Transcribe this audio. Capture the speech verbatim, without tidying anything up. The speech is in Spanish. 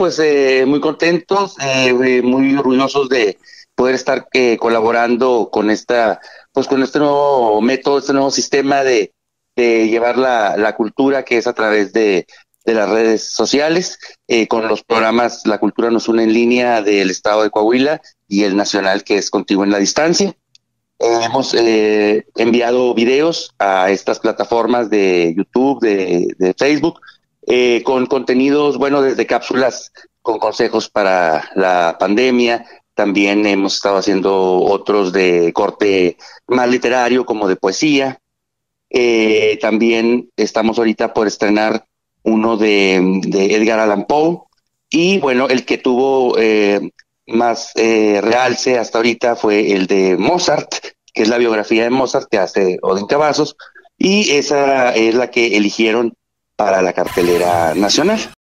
pues eh, muy contentos, eh, eh, muy orgullosos de poder estar eh, colaborando con esta, pues con este nuevo método, este nuevo sistema de, de llevar la, la cultura que es a través de, de las redes sociales, eh, con los programas La Cultura Nos Une en línea del Estado de Coahuila y el nacional que es Contigo en la Distancia. Eh, hemos eh, enviado videos a estas plataformas de YouTube, de, de Facebook, eh, con contenidos, bueno, desde cápsulas con consejos para la pandemia. También hemos estado haciendo otros de corte más literario, como de poesía. Eh, también estamos ahorita por estrenar uno de, de Edgar Allan Poe. Y bueno, el que tuvo eh, más eh, realce hasta ahorita fue el de Mozart, que es la biografía de Mozart que hace Odín Cavazos, y esa es la que eligieron para la cartelera nacional.